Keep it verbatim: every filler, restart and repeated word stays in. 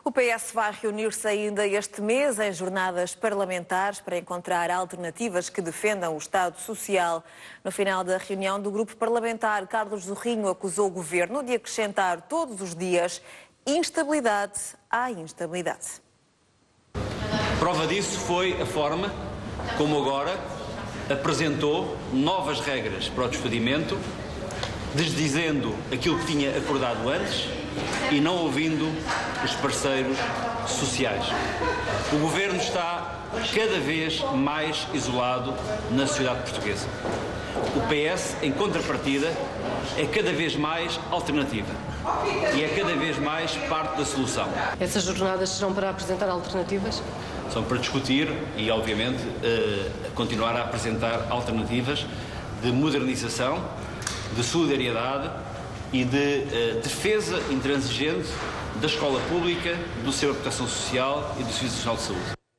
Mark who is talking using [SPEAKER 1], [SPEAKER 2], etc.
[SPEAKER 1] O P S vai reunir-se ainda este mês em jornadas parlamentares para encontrar alternativas que defendam o Estado Social. No final da reunião do grupo parlamentar, Carlos Zorrinho acusou o governo de acrescentar todos os dias instabilidade à instabilidade.
[SPEAKER 2] Prova disso foi a forma como agora apresentou novas regras para o despedimento, desdizendo aquilo que tinha acordado antes e não ouvindo os parceiros sociais. O governo está cada vez mais isolado na sociedade portuguesa. O P S, em contrapartida, é cada vez mais alternativa e é cada vez mais parte da solução.
[SPEAKER 3] Essas jornadas serão para apresentar alternativas?
[SPEAKER 2] São para discutir e, obviamente, continuar a apresentar alternativas de modernização, de solidariedade e de uh, defesa intransigente da escola pública, do seu proteção social e do Serviço Nacional de Saúde.